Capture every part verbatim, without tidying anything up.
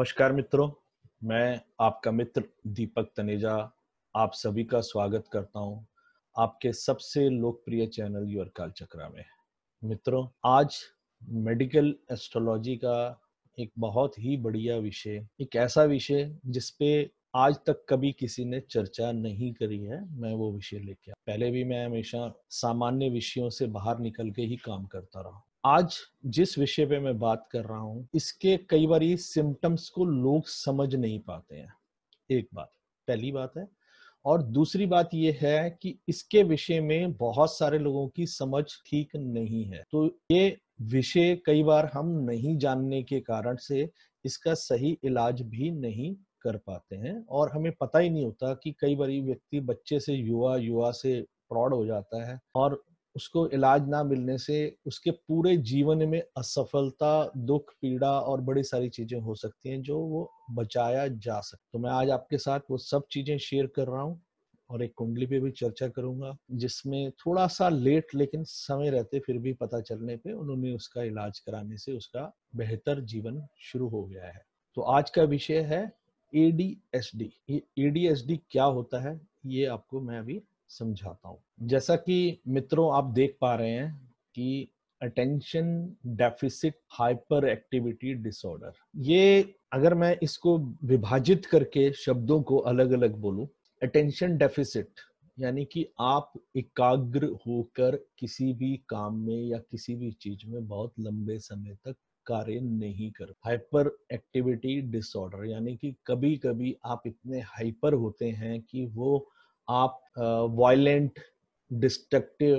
नमस्कार मित्रों, मैं आपका मित्र दीपक तनेजा आप सभी का स्वागत करता हूं आपके सबसे लोकप्रिय चैनल योर काल चक्रा में। मित्रों, आज मेडिकल एस्ट्रोलॉजी का एक बहुत ही बढ़िया विषय, एक ऐसा विषय जिस पे आज तक कभी किसी ने चर्चा नहीं करी है, मैं वो विषय लेके आया। पहले भी मैं हमेशा सामान्य विषयों से बाहर निकल के ही काम करता रहा। आज जिस विषय पे मैं बात कर रहा हूँ, इसके कई बार सिम्टम्स को लोग समझ नहीं पाते हैं। एक बात, पहली बात है। और दूसरी बात यह है कि इसके विषय में बहुत सारे लोगों की समझ ठीक नहीं है। तो ये विषय कई बार हम नहीं जानने के कारण से इसका सही इलाज भी नहीं कर पाते हैं और हमें पता ही नहीं होता कि कई बार व्यक्ति बच्चे से युवा युवा से प्रौढ़ हो जाता है और उसको इलाज ना मिलने से उसके पूरे जीवन में असफलता, दुख, पीड़ा और बड़ी सारी चीजें हो सकती हैं जो वो बचाया जा सकता। तो मैं आज आपके साथ वो सब चीजें शेयर कर रहा हूँ और एक कुंडली पे भी चर्चा करूंगा, जिसमें थोड़ा सा लेट लेकिन समय रहते फिर भी पता चलने पे उन्होंने उसका इलाज कराने से उसका बेहतर जीवन शुरू हो गया है। तो आज का विषय है ए डी एस डी। ये ए डी एस डी क्या होता है ये आपको मैं अभी समझाता हूँ। जैसा कि मित्रों आप देख पा रहे हैं कि attention deficit hyperactivity disorder, ये अगर मैं इसको विभाजित करके शब्दों को अलग अलग बोलूं, अटेंशन डेफिसिट यानी कि आप एकाग्र होकर किसी भी काम में या किसी भी चीज में बहुत लंबे समय तक कार्य नहीं कर। हाइपर एक्टिविटी डिसऑर्डर यानी कि कभी कभी आप इतने हाइपर होते हैं कि वो आप वायलेंट, डिस्ट्रक्टिव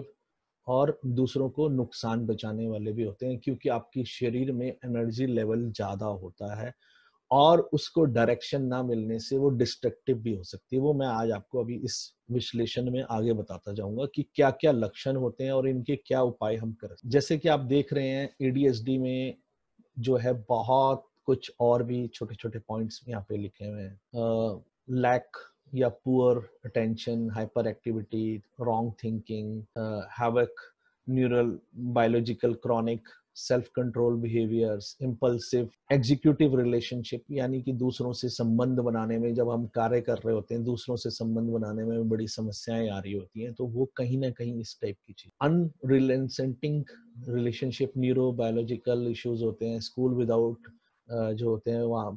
और दूसरों को नुकसान बचाने वाले भी होते हैं, क्योंकि आपकी शरीर में एनर्जी लेवल ज्यादा होता है और उसको डायरेक्शन ना मिलने से वो डिस्ट्रक्टिव भी हो सकती है। वो मैं आज आपको अभी इस विश्लेषण में आगे बताता जाऊंगा कि क्या क्या लक्षण होते हैं और इनके क्या उपाय हम कर सकते हैं। जैसे कि आप देख रहे हैं ए डी एस डी में जो है बहुत कुछ और भी छोटे छोटे पॉइंट्स यहाँ पे लिखे हुए हैं। लैक या poor attention, hyperactivity, wrong thinking, havoc, neural, biological, chronic, self control behaviours, impulsive, executive relationship यानी कि दूसरों से संबंध बनाने में, जब हम कार्य कर रहे होते हैं दूसरों से संबंध बनाने में बड़ी समस्याएं आ रही होती हैं, तो वो कहीं ना कहीं इस टाइप की चीज। Unrelenting relationship, neuro biological issues होते हैं। स्कूल विदाउट जो होते हैं, वहाँ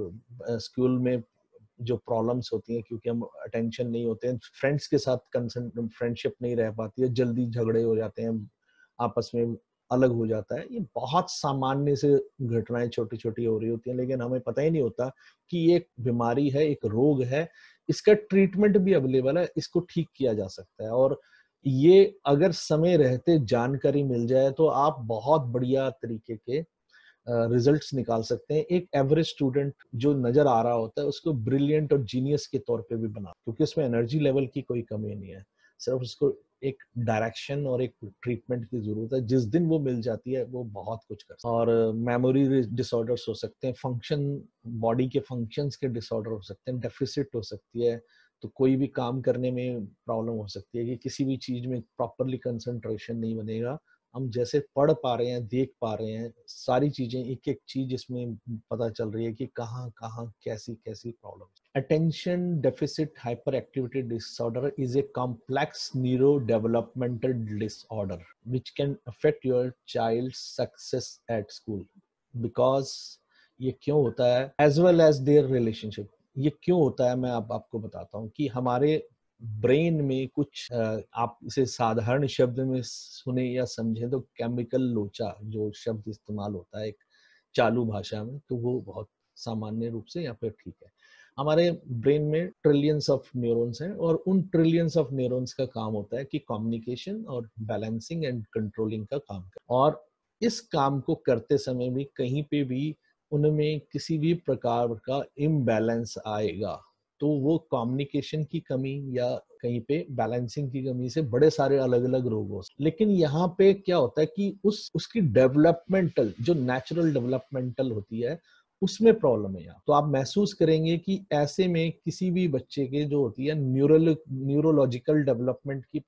पे स्कूल में जो प्रॉब्लम्स होती हैं क्योंकि हम अटेंशन नहीं होते हैं, फ्रेंड्स के साथ कंसर्न फ्रेंडशिप नहीं रह पाती है, जल्दी झगड़े हो जाते हैं, आपस में अलग हो जाता है। ये बहुत सामान्य से घटनाएं छोटी छोटी हो रही होती हैं, लेकिन हमें पता ही नहीं होता कि ये एक बीमारी है, एक रोग है, इसका ट्रीटमेंट भी अवेलेबल है, इसको ठीक किया जा सकता है। और ये अगर समय रहते जानकारी मिल जाए तो आप बहुत बढ़िया तरीके के रिजल्ट्स निकाल सकते हैं। एक एवरेज स्टूडेंट जो नजर आ रहा होता है उसको ब्रिलियंट और जीनियस के तौर पे भी बना, क्योंकि उसमें एनर्जी लेवल की कोई कमी नहीं है, सिर्फ उसको एक डायरेक्शन और एक ट्रीटमेंट की जरूरत है। जिस दिन वो मिल जाती है वो बहुत कुछ कर सकता है। और मेमोरी डिसऑर्डर्स हो सकते हैं, फंक्शन, बॉडी के फंक्शंस के डिसऑर्डर हो सकते हैं, डेफिसिट हो सकती है, तो कोई भी काम करने में प्रॉब्लम हो सकती है कि किसी भी चीज में प्रॉपरली कंसंट्रेशन नहीं बनेगा। हम जैसे पढ़ पा रहे हैं, देख पा रहे हैं, सारी चीजें एक एक चीज इसमें पता चल रही है कि कहाँ कहाँ कैसी कैसी problem. Attention deficit hyperactivity disorder is a complex neurodevelopmental disorder which can affect your child's success at school. Because ये क्यों होता है, as well as their relationship। ये क्यों होता है मैं अब आपको बताता हूँ कि हमारे ब्रेन में कुछ, आप इसे साधारण शब्द में सुने या समझे तो केमिकल लोचा जो शब्द इस्तेमाल होता है एक चालू भाषा में, तो वो बहुत सामान्य रूप से यहाँ पे ठीक है। हमारे ब्रेन में ट्रिलियंस ऑफ न्यूरॉन्स हैं और उन ट्रिलियंस ऑफ न्यूरॉन्स का काम होता है कि कम्युनिकेशन और बैलेंसिंग एंड कंट्रोलिंग का काम कर। और इस काम को करते समय भी कहीं पे भी उनमें किसी भी प्रकार का इम्बैलेंस आएगा तो वो कम्युनिकेशन की कमी या कहीं पे बैलेंसिंग की कमी से बड़े सारे अलग अलग रोग हो। लेकिन यहाँ पे क्या होता है कि उस उसकी डेवलपमेंटल, जो नेचुरल डेवलपमेंटल होती है, उसमें प्रॉब्लम है यहाँ। तो आप महसूस करेंगे कि ऐसे में किसी भी बच्चे के जो होती है न्यूरल न्यूरोलॉजिकल डेवलपमेंट की प्रॉब्लम,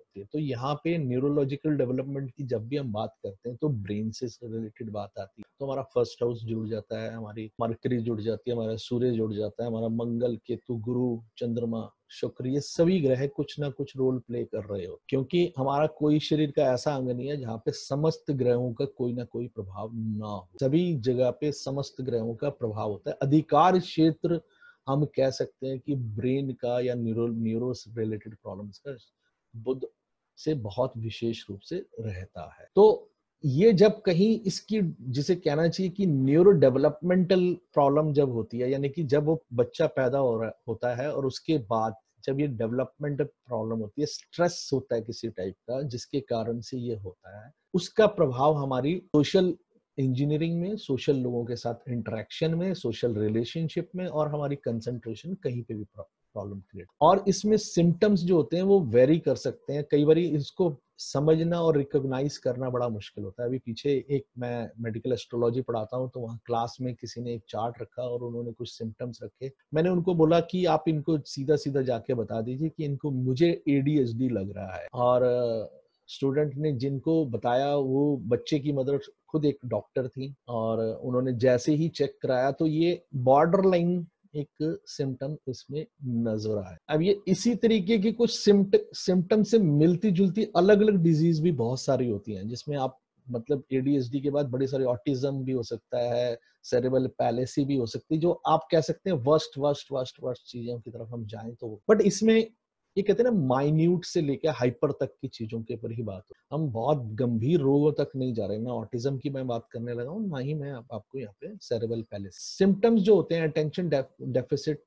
होती है। तो यहाँ पे न्यूरोलॉजिकल डेवलपमेंट की जब भी हम बात करते हैं तो ब्रेन से रिलेटेड बात आती है। तो हमारा फर्स्ट हाउस जुड़ जाता है, हमारी मरकरी जुड़ जाती है, हमारा सूर्य जुड़ जाता है, हमारा मंगल, केतु, गुरु, चंद्रमा, शुक्र, ये सभी ग्रह कुछ ना कुछ रोल प्ले कर रहे हो, क्योंकि हमारा कोई शरीर का ऐसा अंग नहीं है जहाँ पे समस्त ग्रहों का कोई ना कोई प्रभाव ना हो। सभी जगह पे समस्त ग्रहों का प्रभाव होता है। अधिकार क्षेत्र हम कह सकते हैं कि ब्रेन का या न्यूरो न्यूरो रिलेटेड प्रॉब्लम्स का बुध से बहुत विशेष रूप से रहता है। तो ये जब कहीं इसकी, जिसे कहना चाहिए कि न्यूरो डेवलपमेंटल प्रॉब्लम जब होती है, यानी कि जब वो बच्चा पैदा हो रहा होता है और उसके बाद जब ये डेवलपमेंटल प्रॉब्लम होती है, स्ट्रेस होता है किसी टाइप का जिसके कारण से ये होता है, उसका प्रभाव हमारी सोशल इंजीनियरिंग में, सोशल लोगों के साथ इंटरेक्शन में, सोशल रिलेशनशिप में और हमारी कंसंट्रेशन कहीं पे भी प्रॉब्लम क्रिएट। और इसमें सिम्टम्स जो होते हैं वो वेरी कर सकते हैं। कई बार इसको समझना और रिकॉग्नाइज करना बड़ा मुश्किल होता है। अभी पीछे एक मैं मेडिकल एस्ट्रोलॉजी पढ़ाता हूँ, तो वहाँ क्लास में किसी ने एक चार्ट रखा और उन्होंने कुछ सिम्टम्स रखे। मैंने उनको बोला कि आप इनको सीधा सीधा जाके बता दीजिए कि इनको मुझे ए डी एच डी लग रहा है। और स्टूडेंट ने जिनको बताया वो बच्चे की मदर खुद एक डॉक्टर थी, और उन्होंने जैसे ही चेक कराया तो ये बॉर्डर लाइन एक सिम्टम इसमें नजर आया। अब ये इसी तरीके की कुछ सिम्टम से मिलती जुलती अलग अलग डिजीज भी बहुत सारी होती हैं, जिसमें आप मतलब ए डी एच डी के बाद बड़ी सारी ऑटिज्म भी हो सकता है, सेरेब्रल पैलेसी भी हो सकती है, जो आप कह सकते हैं वर्स्ट वर्स्ट वर्स्ट वर्स्ट चीजों की तरफ हम जाएं तो। बट इसमें ये कहते हैं ना, माइन्यूट से लेकर हाइपर तक की चीजों के ऊपर ही बात हो। हम बहुत गंभीर रोगों तक नहीं जा रहे। ना ऑटिज्म की मैं बात करने लगा हूँ, ना ही मैं आप, आपको यहाँ पे सेरेब्रल पैलेसी सिम्टम्स जो होते हैं, attention deficit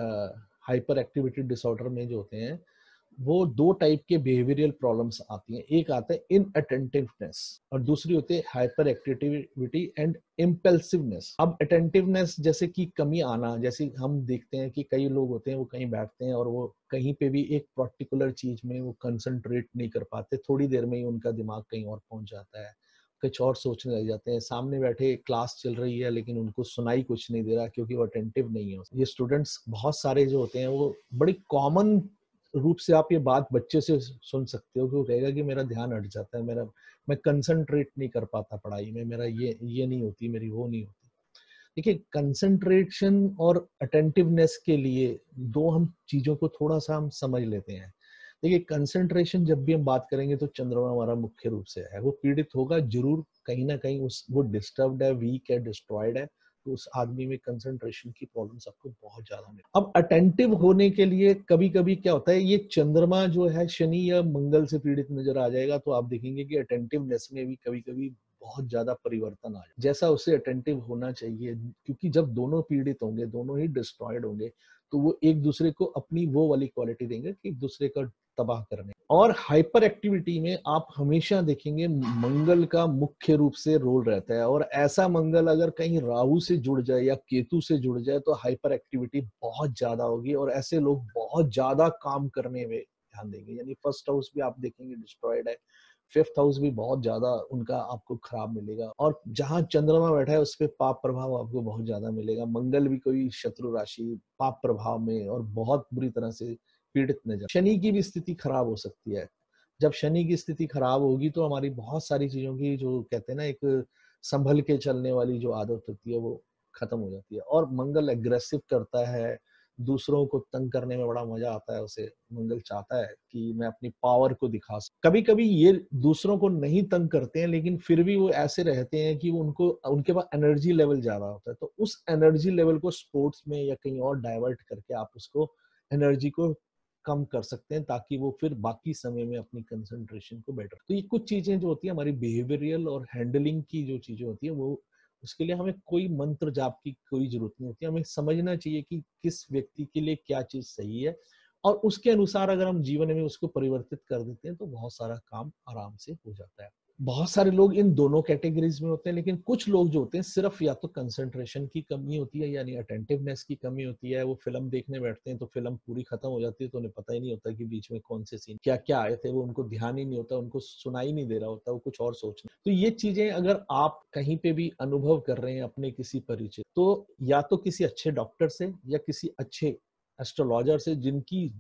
hyperactivity disorder में जो होते हैं, वो दो टाइप के बिहेवियरल प्रॉब्लम्स आती हैं। एक आता है इनअटेंटिवनेस और दूसरी होती है हाइपर एक्टिविटी एंड इम्पल्सिवनेस। अब अटेंटिवनेस जैसे कि कमी आना, जैसे हम देखते हैं कि कई लोग होते हैं वो कहीं बैठते हैं और वो कहीं पे भी एक पर्टिकुलर चीज में वो कंसंट्रेट नहीं कर पाते, थोड़ी देर में ही उनका दिमाग कहीं और पहुंच जाता है, कुछ और सोचने लग जाते हैं। सामने बैठे क्लास चल रही है लेकिन उनको सुनाई कुछ नहीं दे रहा क्योंकि वो अटेंटिव नहीं है। ये स्टूडेंट्स बहुत सारे जो होते हैं वो बड़ी कॉमन रूप से आप ये बात बच्चे से सुन सकते हो कि वो कहेगा कि मेरा ध्यान हट जाता है, मेरा मैं कंसंट्रेट नहीं कर पाता पढ़ाई में, मेरा ये ये नहीं होती, मेरी वो नहीं होती। देखिए, कंसंट्रेशन और अटेंटिवनेस के लिए दो हम चीजों को थोड़ा सा हम समझ लेते हैं। देखिए, कंसंट्रेशन जब भी हम बात करेंगे तो चंद्रमा हमारा मुख्य रूप से है, वो पीड़ित होगा जरूर, कहीं ना कहीं उस वो डिस्टर्ब्ड है, वीक है, डिस्ट्रॉयड है, तो उस आदमी में कंसंट्रेशन की प्रॉब्लम्स आपको बहुत ज्यादा मिलेगी। अब अटेंटिव होने के लिए कभी कभी क्या होता है, ये चंद्रमा जो है शनि या मंगल से पीड़ित नजर आ जाएगा, तो आप देखेंगे कि अटेंटिवनेस में भी कभी कभी बहुत ज्यादा परिवर्तन आ जाए, जैसा उसे अटेंटिव होना चाहिए। क्योंकि जब दोनों पीड़ित होंगे, दोनों ही डिस्ट्रॉयड होंगे, तो वो एक दूसरे को अपनी वो वाली क्वालिटी देंगे कि एक दूसरे का तबाह करने। और हाइपर एक्टिविटी में आप हमेशा देखेंगे मंगल का मुख्य रूप से रोल रहता है, और ऐसा मंगल अगर कहीं राहु से जुड़ जाए या केतु से जुड़ जाए तो हाइपर एक्टिविटी बहुत ज्यादा होगी और ऐसे लोग बहुत ज्यादा काम करने में ध्यान देंगे। यानी फर्स्ट हाउस भी आप देखेंगे डिस्ट्रॉयड है, फिफ्थ हाउस भी बहुत ज्यादा उनका आपको खराब मिलेगा, और जहां चंद्रमा बैठा है उस पर पाप प्रभाव आपको बहुत ज्यादा मिलेगा। मंगल भी कोई शत्रु राशि पाप प्रभाव में और बहुत बुरी तरह से पीड़ित नजर। शनि की भी स्थिति खराब हो सकती है। जब शनि की स्थिति खराब होगी तो हमारी बहुत सारी चीजों की, जो कहते हैं ना, एक संभल के चलने वाली जो आदत होती है वो खत्म हो जाती है। और मंगल एग्रेसिव करता है, दूसरों को तंग करने में बड़ा मजा आता है उसे। मंगल चाहता है कि मैं अपनी पावर को दिखा सकूं। कभी कभी ये दूसरों को नहीं तंग करते हैं, लेकिन फिर भी वो ऐसे रहते हैं कि उनको उनके पास एनर्जी लेवल ज्यादा होता है, तो उस एनर्जी लेवल को स्पोर्ट्स में या कहीं और डाइवर्ट करके आप उसको एनर्जी को कम कर सकते हैं, ताकि वो फिर बाकी समय में अपनी कंसंट्रेशन को बेटर। तो ये कुछ चीजें जो होती है हमारी बिहेवियरल और हैंडलिंग की जो चीजें होती है, वो उसके लिए हमें कोई मंत्र जाप की कोई जरूरत नहीं होती। हमें समझना चाहिए कि किस व्यक्ति के लिए क्या चीज सही है, और उसके अनुसार अगर हम जीवन में उसको परिवर्तित कर देते हैं तो बहुत सारा काम आराम से हो जाता है। बहुत सारे लोग इन दोनों कैटेगरीज में होते हैं, लेकिन कुछ लोग जो होते हैं सिर्फ या तो कंसंट्रेशन की कमी होती है, यानी अटेंटिवनेस की कमी होती है। वो फिल्म देखने बैठते हैं तो फिल्म पूरी खत्म हो जाती है तो उन्हें पता ही नहीं होता कि बीच में कौन से सीन क्या क्या आए थे, वो उनको ध्यान ही नहीं होता, उनको सुनाई नहीं दे रहा होता, वो कुछ और सोच रहे। तो ये चीजें अगर आप कहीं पे भी अनुभव कर रहे हैं अपने किसी परिचित, तो या तो किसी अच्छे डॉक्टर से या किसी अच्छे एस्ट्रोलॉजर से, जिनकी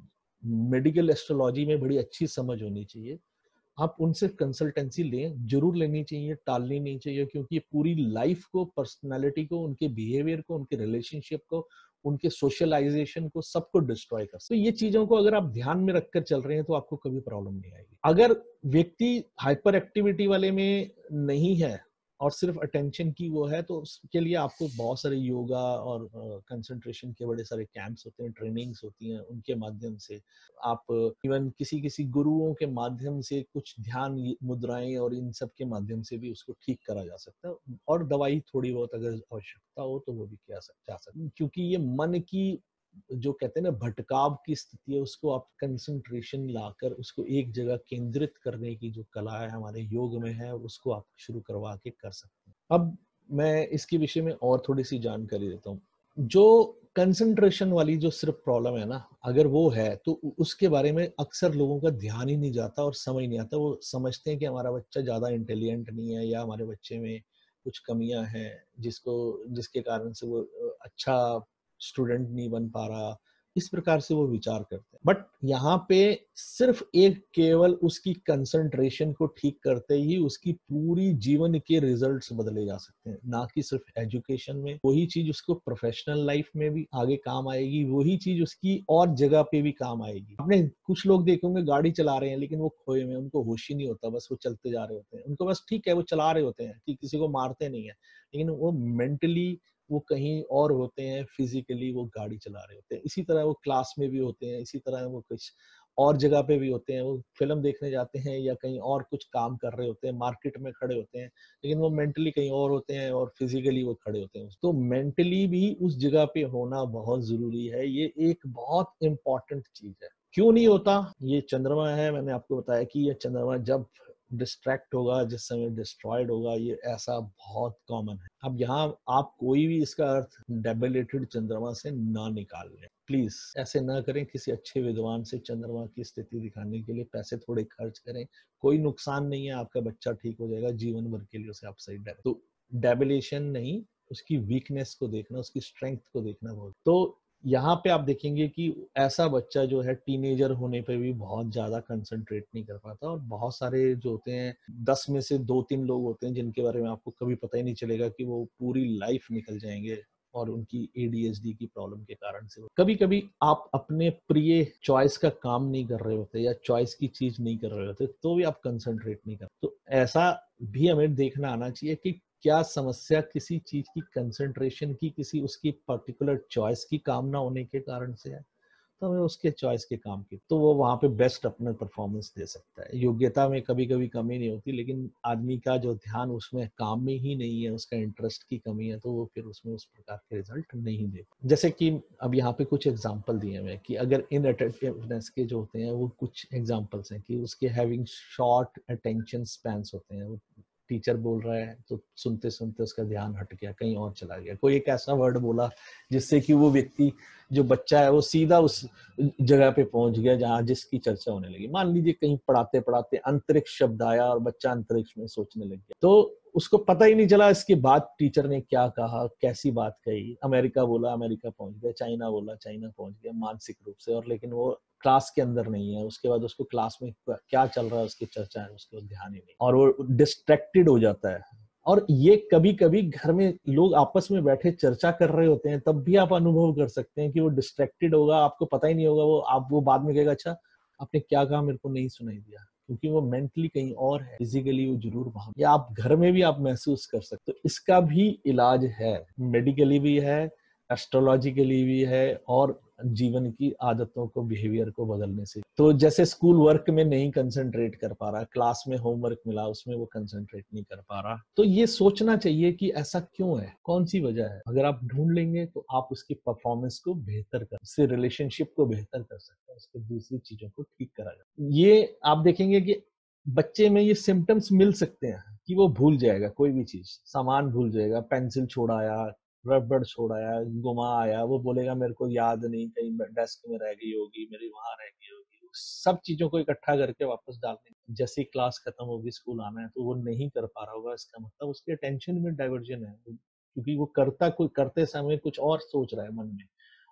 मेडिकल एस्ट्रोलॉजी में बड़ी अच्छी समझ होनी चाहिए, आप उनसे कंसल्टेंसी लें, ज़रूर लेनी चाहिए, टालनी नहीं चाहिए, क्योंकि ये पूरी लाइफ को, पर्सनैलिटी को, उनके बिहेवियर को, उनके रिलेशनशिप को, उनके सोशलाइज़ेशन को, सबको डिस्ट्रॉय कर सकते हैं। तो ये चीज़ों को अगर आप ध्यान में रखकर चल रहे हैं, तो आपको कभी प्रॉब्लम नहीं आएगी। अगर व्यक्ति हाइपर एक्टिविटी वाले में नहीं है और सिर्फ अटेंशन की वो है, तो उसके लिए आपको बहुत सारे योगा और कंसंट्रेशन के बड़े सारे कैंप्स होते हैं, ट्रेनिंग्स होती हैं, उनके माध्यम से आप इवन किसी किसी गुरुओं के माध्यम से कुछ ध्यान मुद्राएं और इन सब के माध्यम से भी उसको ठीक करा जा सकता है, और दवाई थोड़ी बहुत अगर आवश्यकता हो तो वो भी किया जा सकता है, क्योंकि ये मन की जो कहते हैं ना भटकाव की स्थिति है, उसको आप कंसंट्रेशन लाकर उसको एक जगह केंद्रित करने की जो कला है हमारे योग में है, उसको आप शुरू करवा के कर सकते हैं। अब मैं इसके विषय में और थोड़ी सी जानकारी देता हूँ। जो कंसंट्रेशन वाली जो सिर्फ प्रॉब्लम है ना, अगर वो है तो उसके बारे में अक्सर लोगों का ध्यान ही नहीं जाता और समझ नहीं आता। वो समझते हैं कि हमारा बच्चा ज्यादा इंटेलिजेंट नहीं है, या हमारे बच्चे में कुछ कमियां हैं जिसको जिसके कारण से वो अच्छा स्टूडेंट नहीं बन पा रहा। इस प्रकार से वो विचार करते हैं। बट यहाँ पे सिर्फ एक केवल उसकी कंसंट्रेशन को ठीक करते ही उसकी पूरी जीवन के रिजल्ट्स बदले जा सकते हैं, ना कि सिर्फ एजुकेशन में। वही चीज उसको प्रोफेशनल लाइफ में भी आगे काम आएगी, वही चीज उसकी और जगह पे भी काम आएगी। आपने कुछ लोग देखे होंगे गाड़ी चला रहे हैं लेकिन वो खोए में, उनको होश ही नहीं होता, बस वो चलते जा रहे होते हैं। उनको बस ठीक है, वो चला रहे होते हैं कि किसी को मारते नहीं है, लेकिन वो मेंटली वो कहीं और होते हैं, फिजिकली वो गाड़ी चला रहे होते हैं। इसी तरह वो क्लास में भी होते हैं, इसी तरह वो कुछ और जगह पे भी होते हैं, वो फिल्म देखने जाते हैं या कहीं और कुछ काम कर रहे होते हैं, मार्केट में खड़े होते हैं, लेकिन वो मेंटली कहीं और होते हैं और फिजिकली वो खड़े होते हैं। तो मेंटली भी उस जगह पे होना बहुत जरूरी है। ये एक बहुत इंपॉर्टेंट चीज है। क्यों नहीं होता? ये चंद्रमा है, मैंने आपको बताया कि ये चंद्रमा जब डिस्ट्रैक्ट होगा, जिस समय डिस्ट्रॉयड होगा, ये ऐसा बहुत कॉमन है। अब यहाँ आप कोई भी इसका अर्थ डेबिलेटेड चंद्रमा से ना निकाल लें, प्लीज ऐसे ना करें। किसी अच्छे विद्वान से चंद्रमा की स्थिति दिखाने के लिए पैसे थोड़े खर्च करें, कोई नुकसान नहीं है, आपका बच्चा ठीक हो जाएगा जीवन भर के लिए, उसे आप सही डायरेक्ट। तो डेबिलेशन नहीं, उसकी वीकनेस को देखना, उसकी स्ट्रेंथ को देखना बहुत। तो यहाँ पे आप देखेंगे कि ऐसा बच्चा जो है टीनेजर होने पे भी बहुत ज्यादा कंसंट्रेट नहीं कर पाता, और बहुत सारे जो होते हैं दस में से दो तीन लोग होते हैं जिनके बारे में आपको कभी पता ही नहीं चलेगा कि वो पूरी लाइफ निकल जाएंगे, और उनकी ए डी एच डी की प्रॉब्लम के कारण से। कभी कभी आप अपने प्रिय चॉइस का काम नहीं कर रहे होते या चॉइस की चीज नहीं कर रहे होते, तो भी आप कंसंट्रेट नहीं कर। तो ऐसा भी हमें देखना आना चाहिए कि क्या समस्या किसी चीज की कंसंट्रेशन की, किसी उसकी पर्टिकुलर चॉइस की काम ना होने के कारण से है, तो हमें उसके चॉइस के काम की, तो वो वहां पे बेस्ट अपना परफॉर्मेंस दे सकता है। योग्यता में कभी कभी कमी नहीं होती, लेकिन आदमी का जो ध्यान उसमें काम में ही नहीं है, उसका इंटरेस्ट की कमी है, तो वो फिर उसमें उस प्रकार के रिजल्ट नहीं दे। जैसे कि अब यहाँ पे कुछ एग्जाम्पल दिए हुए कि अगर इन अटेंटिवनेस के जो होते हैं वो कुछ एग्जाम्पल्स हैं कि उसके हैविंग शॉर्ट अटेंशन स्पैन्स होते हैं। टीचर बोल रहा है तो सुनते सुनते उसका ध्यान हट गया, कहीं और चला गया, कोई एक ऐसा वर्ड बोला जिससे कि वो व्यक्ति जो बच्चा है वो सीधा उस जगह पे पहुंच गया जहां जिसकी चर्चा होने लगी। मान लीजिए कहीं पढ़ाते पढ़ाते अंतरिक्ष शब्द आया और बच्चा अंतरिक्ष में सोचने लग गया, तो उसको पता ही नहीं चला इसके बाद टीचर ने क्या कहा, कैसी बात कही। अमेरिका बोला, अमेरिका पहुंच गया, चाइना बोला, चाइना पहुंच गया मानसिक रूप से, और लेकिन वो क्लास के अंदर नहीं है। उसके बाद उसको क्लास में क्या चल रहा है उसकी चर्चा है, उसको ध्यान ही नहीं, और वो डिस्ट्रैक्टेड हो जाता है। और ये कभी कभी घर में लोग आपस में बैठे चर्चा कर रहे होते हैं, तब भी आप अनुभव कर सकते हैं कि वो डिस्ट्रैक्टेड होगा, आपको पता ही नहीं होगा। वो आप वो बाद में कहेगा, अच्छा आपने क्या कहा, मेरे को नहीं सुनाई दिया, क्योंकि वो मेंटली कहीं और है, फिजिकली वो जरूर वहां, या आप घर में भी आप महसूस कर सकते हो। तो इसका भी इलाज है, मेडिकली भी है, एस्ट्रोलॉजिकली भी है, और जीवन की आदतों को, बिहेवियर को बदलने से। तो जैसे स्कूल वर्क में नहीं कंसंट्रेट कर पा रहा, क्लास में होमवर्क मिला उसमें वो कंसंट्रेट नहीं कर पा रहा, तो ये सोचना चाहिए कि ऐसा क्यों है, कौन सी वजह है। अगर आप ढूंढ लेंगे तो आप उसकी परफॉर्मेंस को बेहतर कर, उससे रिलेशनशिप को बेहतर कर सकते हैं, उसके दूसरी चीजों को ठीक करा जाए। ये आप देखेंगे कि बच्चे में ये सिम्टम्स मिल सकते हैं कि वो भूल जाएगा कोई भी चीज, सामान भूल जाएगा, पेंसिल छोड़ाया, रबड़ छोड़ाया, गुमा आया, वो बोलेगा मेरे को याद नहीं, कहीं डेस्क में रह गई होगी, मेरी वहां रह गई होगी। सब चीजों को इकट्ठा करके वापस डालने, जैसे ही क्लास खत्म होगी, स्कूल आना है, तो वो नहीं कर पा रहा होगा, इसका मतलब उसके अटेंशन में डाइवर्जन है, क्योंकि वो करता कोई करते समय कुछ और सोच रहा है मन में,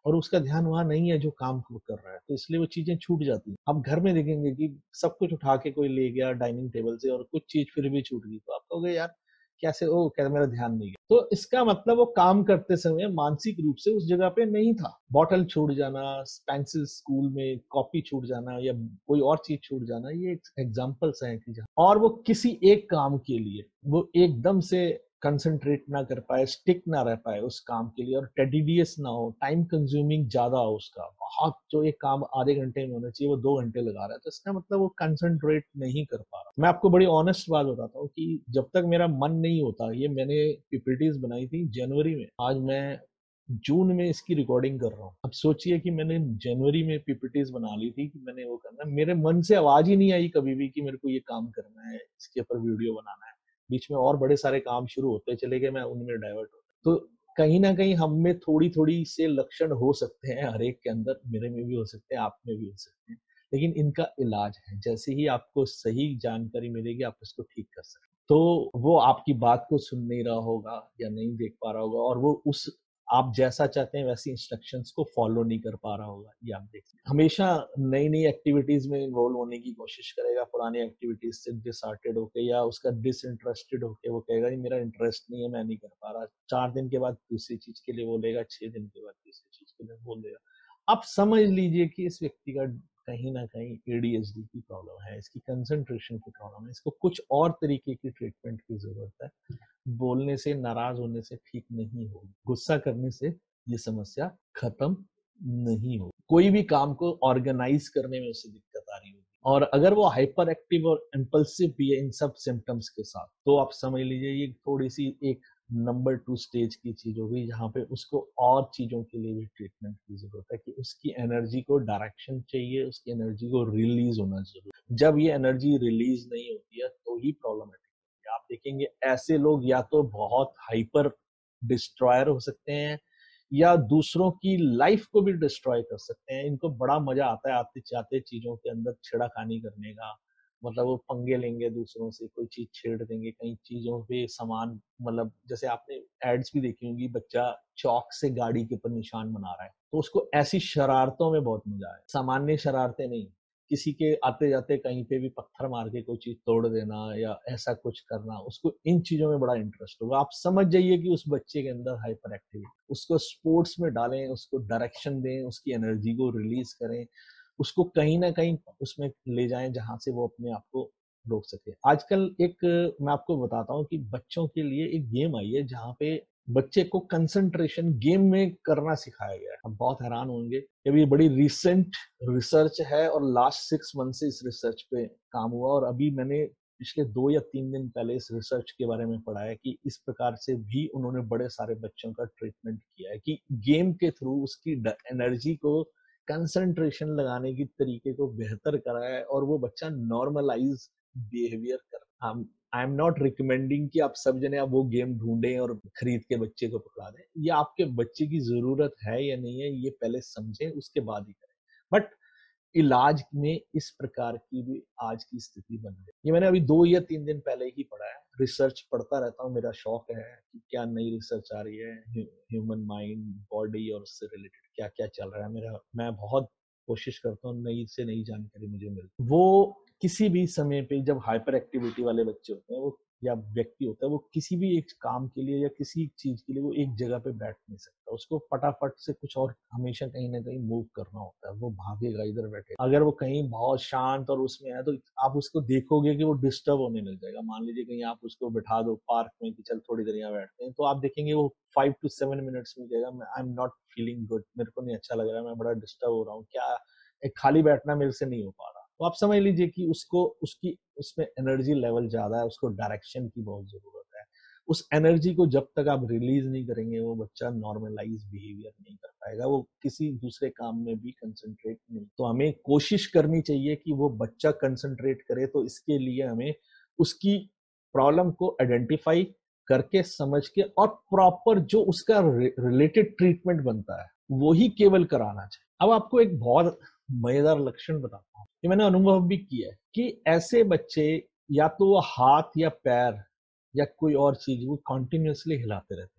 और उसका ध्यान वहाँ नहीं है जो काम वो कर रहा है, तो इसलिए वो चीजें छूट जाती हैं। आप घर में देखेंगे कि सब कुछ उठा के कोई ले गया डाइनिंग टेबल से और कुछ चीज फिर भी छूट गई, तो आप कहोगे यार कैसे, ओ क्या मेरा ध्यान नहीं गया। तो इसका मतलब वो काम करते समय मानसिक रूप से उस जगह पे नहीं था। बॉटल छूट जाना, पेंसिल स्कूल में कॉपी छूट जाना या कोई और चीज छूट जाना, ये एग्जाम्पल्स हैं कि जहाँ और वो किसी एक काम के लिए वो एकदम से कंसंट्रेट ना कर पाए, स्टिक ना रह पाए उस काम के लिए, और टेडिडियस ना हो, टाइम कंज्यूमिंग ज्यादा हो उसका, बहुत जो एक काम आधे घंटे में होना चाहिए वो दो घंटे लगा रहा है, तो इसका मतलब वो कंसंट्रेट नहीं कर पा रहा। मैं आपको बड़ी ऑनेस्ट बात बताता हूँ कि जब तक मेरा मन नहीं होता, ये मैंने पीपीटीज बनाई थी जनवरी में, आज मैं जून में इसकी रिकॉर्डिंग कर रहा हूँ। अब सोचिए कि मैंने जनवरी में पीपीटीज बना ली थी कि मैंने वो करना, मेरे मन से आवाज ही नहीं आई कभी भी कि मेरे को ये काम करना है, इसके ऊपर वीडियो बनाना है। बीच में और बड़े सारे काम शुरू होते चले गए, मैं उनमें डाइवर्ट होता। तो कहीं ना कहीं हम में थोड़ी थोड़ी से लक्षण हो सकते हैं, हर एक के अंदर, मेरे में भी हो सकते हैं, आप में भी हो सकते हैं, लेकिन इनका इलाज है। जैसे ही आपको सही जानकारी मिलेगी आप इसको ठीक कर सकते हैं। तो वो आपकी बात को सुन नहीं रहा होगा या नहीं देख पा रहा होगा, और वो उस आप जैसा चाहते हैं वैसी इंस्ट्रक्शंस को फॉलो नहीं कर पा रहा होगा, ये आप देख सकते हैं। हमेशा नई नई एक्टिविटीज में इन्वॉल्व होने की कोशिश करेगा, पुरानी एक्टिविटीज से डिसहार्टेड होके या उसका डिसइंटरेस्टेड होके वो कहेगा कि मेरा इंटरेस्ट नहीं है, मैं नहीं कर पा रहा। चार दिन के बाद दूसरी चीज के लिए बोलेगा, छह दिन के बाद तीसरी चीज के लिए बोल देगा। आप समझ लीजिए कि इस व्यक्ति का कहीं ना कहीं एडीएचडी की प्रॉब्लम है, इसकी कंसंट्रेशन की प्रॉब्लम है, इसको कुछ और तरीके की ट्रीटमेंट की जरूरत है। बोलने से, नाराज होने से ठीक नहीं होगी, गुस्सा करने से ये समस्या खत्म नहीं होगी। कोई भी काम को ऑर्गेनाइज करने में उसे दिक्कत आ रही होगी, और अगर वो हाइपर एक्टिव और इम्पल्सिव भी है इन सब सिम्टम्स के साथ, तो आप समझ लीजिए ये थोड़ी सी एक नंबर टू स्टेज की चीज होगी, जहाँ पे उसको और चीजों के लिए भी ट्रीटमेंट की जरूरत है, कि उसकी एनर्जी को डायरेक्शन चाहिए, उसकी एनर्जी को रिलीज होना जरूरी। जब ये एनर्जी रिलीज नहीं होती है तो ही प्रॉब्लमेटिक होती है। आप देखेंगे ऐसे लोग या तो बहुत हाइपर डिस्ट्रॉयर हो सकते हैं, या दूसरों की लाइफ को भी डिस्ट्रॉय कर सकते हैं। इनको बड़ा मजा आता है आते जाते चीजों के अंदर छेड़ाखानी करने का, मतलब वो पंगे लेंगे दूसरों से, कोई चीज छेड़ देंगे, कई चीजों पे सामान, मतलब जैसे आपने एड्स भी देखी होंगी, बच्चा चौक से गाड़ी के ऊपर निशान बना रहा है, तो उसको ऐसी शरारतों में बहुत मजा है, सामान्य शरारतें नहीं, किसी के आते जाते कहीं पे भी पत्थर मार के कोई चीज तोड़ देना या ऐसा कुछ करना, उसको इन चीजों में बड़ा इंटरेस्ट होगा। आप समझ जाइए कि उस बच्चे के अंदर हाइपर एक्टिविटी, उसको स्पोर्ट्स में डालें, उसको डायरेक्शन दें, उसकी एनर्जी को रिलीज करें, उसको कहीं ना कहीं उसमें ले जाएं जहां से वो अपने आप को रोक सके। आजकल एक मैं आपको बताता हूँ कि बच्चों के लिए एक गेम आई है जहाँ पे बच्चे को कंसंट्रेशन गेम में करना सिखाया गया है। आप बहुत हैरान होंगे, ये बड़ी रिसेंट रिसर्च है और लास्ट सिक्स मंथ से इस रिसर्च पे काम हुआ, और अभी मैंने पिछले दो या तीन दिन पहले इस रिसर्च के बारे में पढ़ा है कि इस प्रकार से भी उन्होंने बड़े सारे बच्चों का ट्रीटमेंट किया है, कि गेम के थ्रू उसकी एनर्जी को, कंसंट्रेशन लगाने की तरीके को बेहतर करा है, और वो बच्चा नॉर्मलाइज बिहेवियर कर। हम आई एम नॉट रिकमेंडिंग कि आप सब जने आप वो गेम ढूंढें और खरीद के बच्चे को पकड़ा दें। ये आपके बच्चे की जरूरत है या नहीं है ये पहले समझें, उसके बाद ही करें। बट इलाज में इस प्रकार की भी आज की स्थिति बन गई। ये मैंने अभी दो या तीन दिन पहले ही पढ़ा है। रिसर्च पढ़ता रहता हूँ, मेरा शौक है कि क्या नई रिसर्च आ रही है, ह्यूमन माइंड, बॉडी और उससे रिलेटेड क्या क्या चल रहा है। मेरा मैं बहुत कोशिश करता हूँ नई से नई जानकारी मुझे मिले। वो किसी भी समय पे जब हाइपर एक्टिविटी वाले बच्चे होते हैं वो या व्यक्ति होता है, वो किसी भी एक काम के लिए या किसी चीज के लिए वो एक जगह पे बैठ नहीं सकता, उसको फटाफट से कुछ और हमेशा कहीं ना कहीं मूव करना होता है, वो भागेगा इधर बैठे। अगर वो कहीं बहुत शांत और उसमें है तो आप उसको देखोगे कि वो डिस्टर्ब होने लग जाएगा। मान लीजिए कहीं आप उसको बिठा दो पार्क में कि चल थोड़ी देर यहाँ बैठते हैं, तो आप देखेंगे वो फाइव टू सेवन मिनट्स में कहेगा I am not feeling good, मेरे को नहीं अच्छा लग रहा है, मैं बड़ा डिस्टर्ब हो रहा हूँ, क्या एक खाली बैठना मेरे से नहीं हो पा रहा। तो आप समझ लीजिए कि उसको उसकी उसमें एनर्जी लेवल ज्यादा है, उसको डायरेक्शन की बहुत जरूरत है। उस एनर्जी को जब तक आप रिलीज नहीं करेंगे वो बच्चा नॉर्मलाइज बिहेवियर नहीं कर पाएगा, वो किसी दूसरे काम में भी कंसंट्रेट नहीं। तो हमें कोशिश करनी चाहिए कि वो बच्चा कंसंट्रेट करे, तो इसके लिए हमें उसकी प्रॉब्लम को आइडेंटिफाई करके समझ के और प्रॉपर जो उसका रिलेटेड ट्रीटमेंट बनता है वही केवल कराना चाहिए। अब आपको एक बहुत मजेदार लक्षण बताता हूँ, ये मैंने अनुभव भी किया है कि ऐसे बच्चे या तो वो हाथ या पैर या कोई और चीज वो कॉन्टिन्यूसली हिलाते रहते हैं।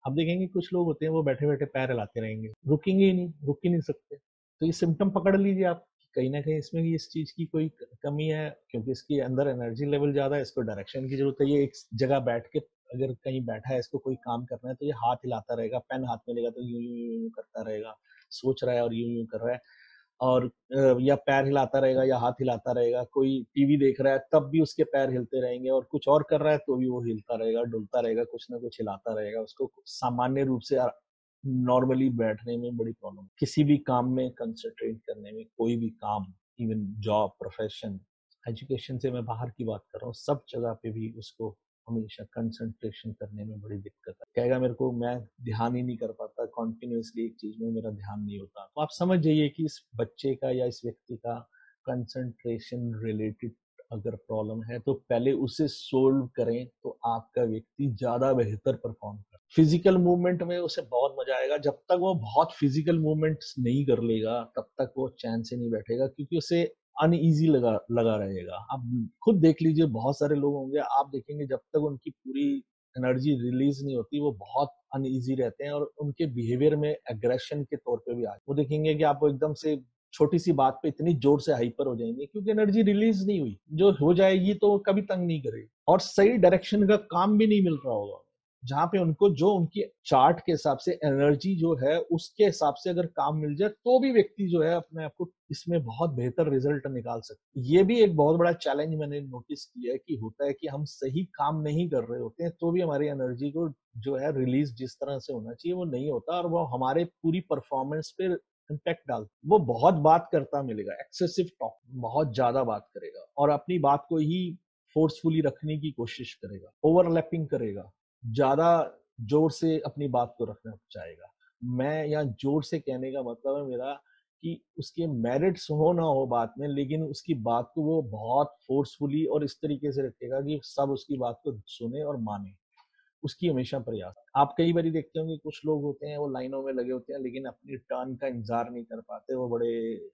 आप देखेंगे कुछ लोग होते हैं वो बैठे बैठे पैर हिलाते रहेंगे, रुकेंगे ही नहीं, रुक ही नहीं सकते। तो ये सिम्टम पकड़ लीजिए आप, कहीं ना कहीं इसमें इस चीज की कोई कमी है, क्योंकि इसके अंदर एनर्जी लेवल ज्यादा है, इसको डायरेक्शन की जरूरत है। ये एक जगह बैठ के अगर कहीं बैठा है, इसको कोई काम करना है, तो ये हाथ हिलाता रहेगा, पेन हाथ में लेगा तो यूं यूं यूं यूं करता रहेगा, सोच रहा है और यूं यूं कर रहा है। और अ, या पैर हिलाता रहेगा या हाथ हिलाता रहेगा, कोई टीवी देख रहा है तब भी उसके पैर हिलते रहेंगे, और कुछ और कर रहा है तो भी वो हिलता रहेगा, डुलता रहेगा, कुछ ना कुछ हिलाता रहेगा। उसको सामान्य रूप से नॉर्मली बैठने में बड़ी प्रॉब्लम, किसी भी काम में कंसंट्रेट करने में, कोई भी काम, इवन जॉब, प्रोफेशन, एजुकेशन से मैं बाहर की बात कर रहा हूँ, सब जगह पे भी उसको हमेशा कंसंट्रेशन करने में बड़ी दिक्कत है। कहेगा मेरे को, मैं ध्यान ही नहीं कर पाता, कॉन्टिन्यूसली एक चीज में मेरा ध्यान नहीं होता। तो आप समझ जाइए कि इस बच्चे का या इस व्यक्ति का कंसंट्रेशन रिलेटेड अगर प्रॉब्लम है, तो पहले उसे सोल्व करें तो आपका व्यक्ति ज्यादा बेहतर परफॉर्म कर। फिजिकल मूवमेंट में उसे बहुत मजा आएगा। जब तक वो बहुत फिजिकल मूवमेंट्स नहीं कर लेगा तब तक वो चैन से नहीं बैठेगा, क्योंकि उसे अनईजी लगा लगा रहेगा। आप खुद देख लीजिए, बहुत सारे लोग होंगे, आप देखेंगे जब तक उनकी पूरी एनर्जी रिलीज नहीं होती वो बहुत अनईजी रहते हैं, और उनके बिहेवियर में एग्रेशन के तौर पे भी आ, वो देखेंगे कि आप एकदम से छोटी सी बात पे इतनी जोर से हाइपर हो जाएंगे, क्योंकि एनर्जी रिलीज नहीं हुई। जो हो जाएगी तो कभी तंग नहीं करेगी, और सही डायरेक्शन का काम भी नहीं मिल रहा होगा, जहां पे उनको जो उनकी चार्ट के हिसाब से एनर्जी जो है उसके हिसाब से अगर काम मिल जाए, तो भी व्यक्ति जो है अपने आप को इसमें बहुत बेहतर रिजल्ट निकाल सकते। ये भी एक बहुत बड़ा चैलेंज मैंने नोटिस किया है कि होता है कि हम सही काम नहीं कर रहे होते हैं तो भी हमारी एनर्जी को जो है रिलीज जिस तरह से होना चाहिए वो नहीं होता, और वो हमारे पूरी परफॉर्मेंस पे इम्पैक्ट डाल, वो बहुत बात करता मिलेगा, एक्सेसिव टॉक, बहुत ज्यादा बात करेगा और अपनी बात को ही फोर्सफुली रखने की कोशिश करेगा, ओवरलैपिंग करेगा, ज्यादा जोर से अपनी बात को रखना चाहेगा। मैं यहाँ जोर से कहने का मतलब है मेरा कि उसके मेरिट्स हो ना हो बात में, लेकिन उसकी बात को वो बहुत फोर्सफुली और इस तरीके से रखेगा कि सब उसकी बात को सुने और माने, उसकी हमेशा प्रयास। आप कई बार देखते होंगे कुछ लोग होते हैं वो लाइनों में लगे होते हैं लेकिन अपनी टर्न का इंतजार नहीं कर पाते, वो बड़े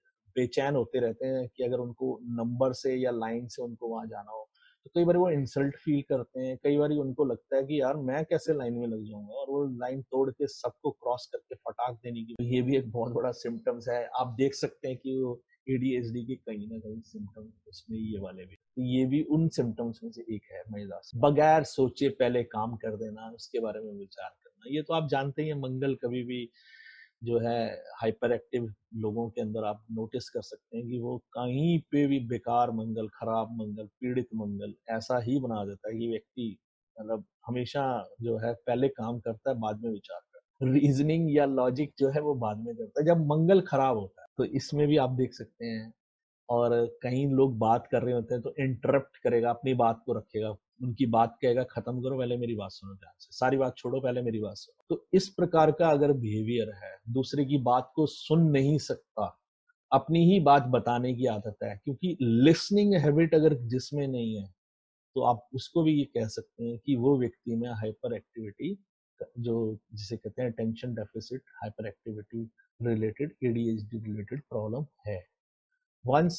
बेचैन होते रहते हैं कि अगर उनको नंबर से या लाइन से उनको वहां जाना हो, तो कई बार वो इंसल्ट फील करते हैं, कई बार उनको लगता है कि यार मैं कैसे लाइन में लग जाऊंगा, और वो लाइन तोड़ के सबको क्रॉस करके फटाक देने की, ये भी एक बहुत बड़ा सिम्टम्स है। आप देख सकते हैं कि वो एडीएचडी के कहीं ना कहीं सिम्टम्स उसमें ये वाले भी, तो ये भी उन सिम्टम्स में से एक है। मजेदार, बगैर सोचे पहले काम कर देना, उसके बारे में विचार करना, ये तो आप जानते ही हैं। मंगल कभी भी जो है हाइपर एक्टिव लोगों के अंदर आप नोटिस कर सकते हैं कि वो कहीं पे भी बेकार मंगल, खराब मंगल, पीड़ित मंगल ऐसा ही बना देता है कि व्यक्ति मतलब हमेशा जो है पहले काम करता है बाद में विचार करता है, रीजनिंग या लॉजिक जो है वो बाद में करता है जब मंगल खराब होता है। तो इसमें भी आप देख सकते हैं। और कहीं लोग बात कर रहे होते हैं तो इंटरप्ट करेगा, अपनी बात को रखेगा, उनकी बात कहेगा खत्म करो, पहले मेरी बात सुनो ध्यान से, सारी बात छोड़ो, पहले मेरी बात सुनो। तो इस प्रकार का अगर बिहेवियर है, दूसरे की बात को सुन नहीं सकता, अपनी ही बात बताने की आदत है, क्योंकि लिसनिंग हैबिट अगर जिसमें नहीं है तो आप उसको भी ये कह सकते हैं कि वो व्यक्ति में हाइपर एक्टिविटी, जो जिसे कहते हैं tension deficit hyperactivity related, ADHD related problem है। वंस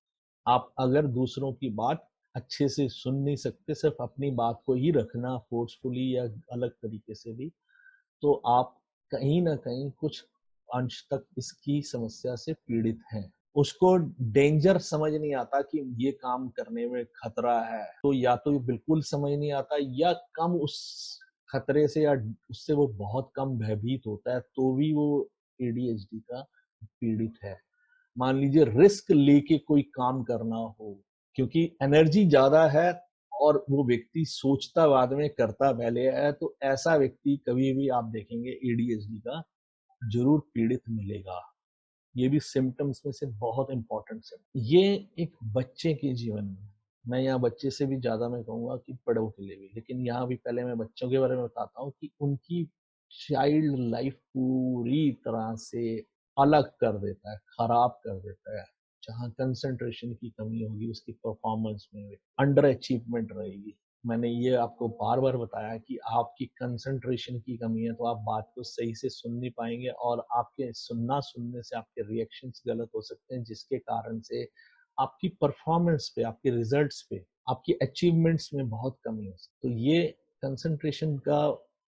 आप अगर दूसरों की बात अच्छे से सुन नहीं सकते, सिर्फ अपनी बात को ही रखना फोर्सफुली या अलग तरीके से भी, तो आप कहीं ना कहीं कुछ अंश तक इसकी समस्या से पीड़ित हैं। उसको डेंजर समझ नहीं आता कि ये काम करने में खतरा है, तो या तो ये बिल्कुल समझ नहीं आता, या कम उस खतरे से या उससे वो बहुत कम भयभीत होता है, तो भी वो एडीएचडी का पीड़ित है। मान लीजिए रिस्क लेके कोई काम करना हो, क्योंकि एनर्जी ज्यादा है और वो व्यक्ति सोचता बाद में करता पहले है, तो ऐसा व्यक्ति कभी भी आप देखेंगे एडीएचडी का जरूर पीड़ित मिलेगा। ये भी सिम्टम्स में से बहुत इंपॉर्टेंट है। ये एक बच्चे के जीवन में, मैं यहाँ बच्चे से भी ज्यादा मैं कहूंगा कि बड़ों के लिए भी, लेकिन यहाँ भी पहले मैं बच्चों के बारे में बताता हूँ कि उनकी चाइल्ड लाइफ पूरी तरह से अलग कर देता है, खराब कर देता है। जहाँ कंसंट्रेशन की कमी होगी उसकी परफॉर्मेंस में अंडर अचीवमेंट रहेगी। मैंने ये आपको बार बार बताया कि आपकी कंसंट्रेशन की कमी है तो आप बात को सही से सुन नहीं पाएंगे, और आपके सुनना सुनने से आपके रिएक्शंस गलत हो सकते हैं, जिसके कारण से आपकी परफॉर्मेंस पे, आपके रिजल्ट्स पे, आपकी अचीवमेंट्स में बहुत कमी हो सकती है। तो ये कंसंट्रेशन का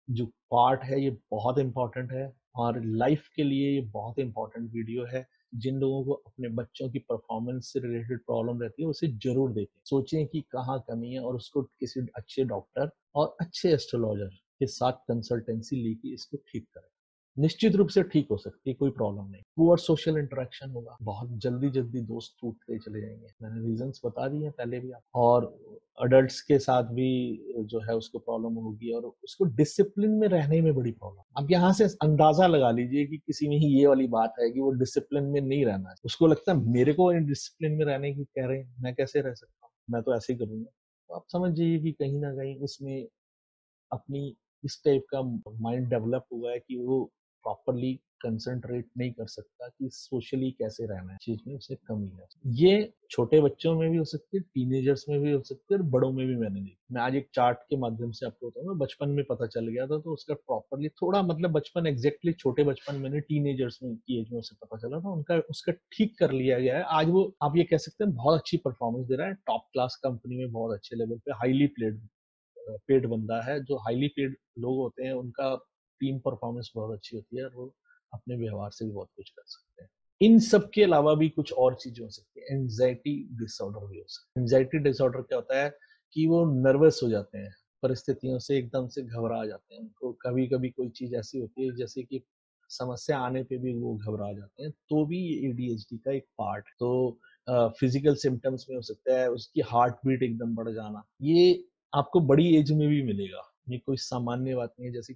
जो पार्ट है ये बहुत इंपॉर्टेंट है और लाइफ के लिए ये बहुत इंपॉर्टेंट वीडियो है। जिन लोगों को अपने बच्चों की परफॉर्मेंस से रिलेटेड प्रॉब्लम रहती है उसे जरूर देखें, सोचें कि कहाँ कमी है और उसको किसी अच्छे डॉक्टर और अच्छे एस्ट्रोलॉजर के साथ कंसल्टेंसी लेके इसको ठीक करें। निश्चित रूप से ठीक हो सकती है, कोई प्रॉब्लम नहीं। पुअर सोशल इंटरेक्शन होगा, बहुत जल्दी जल्दी दोस्त टूटते चले जाएंगे, मैंने रीजंस बता दिए हैं पहले भी आप। और अडल्ट्स के साथ भी जो है उसको प्रॉब्लम होगी और उसको डिसिप्लिन में रहने में बड़ी प्रॉब्लम। अब यहाँ से अंदाजा लगा लीजिए कि किसी में ही ये वाली बात है कि वो डिसिप्लिन में नहीं रहना है, उसको लगता है मेरे को डिसिप्लिन में रहने की कह रहे हैं, मैं कैसे रह सकता हूँ, मैं तो ऐसे ही करूंगा। तो आप समझ जाइए कि कहीं ना कहीं उसमें अपनी इस टाइप का माइंड डेवलप हुआ है कि वो प्रॉपरली कंसंट्रेट नहीं कर सकता कि सोशली कैसे रहना है, चीज में उसे कमी है। ये छोटे बच्चों में भी हो सकती है, टीनेजर्स में भी हो सकती है और बड़ों में भी मैंने देखी। मैं आज एक चार्ट के माध्यम से आपको बताऊंगा, बचपन में पता चल गया था तो उसका प्रॉपरली थोड़ा मतलब बचपन एग्जैक्टली छोटे बचपन में नहीं, टीनेजर्स में की एज में उसे पता चला था, उनका उसका ठीक कर लिया गया है। आज वो आप ये कह सकते हैं बहुत अच्छी परफॉर्मेंस दे रहा है, टॉप क्लास कंपनी में बहुत अच्छे लेवल पे हाईली प्लेड पेड बंदा है। जो हाईली पेड लोग होते हैं उनका टीम परफॉर्मेंस बहुत अच्छी होती है और वो अपने व्यवहार से भी बहुत कुछ कर सकते हैं। इन सब के अलावा भी कुछ और चीजें हो सकती है। एंजाइटी डिसऑर्डर भी हो सकता है। एंजाइटी डिसऑर्डर क्या होता है कि वो नर्वस हो जाते हैं, परिस्थितियों से एकदम से घबरा जाते हैं, उनको कभी कभी कोई चीज ऐसी होती है जैसे कि समस्या आने पे भी वो घबरा जाते हैं, तो भी ये एडीएचडी का एक पार्ट। तो फिजिकल सिम्टम्स में हो सकता है उसकी हार्ट बीट एकदम बढ़ जाना, ये आपको बड़ी एज में भी मिलेगा, ये कोई सामान्य बात नहीं है। जैसे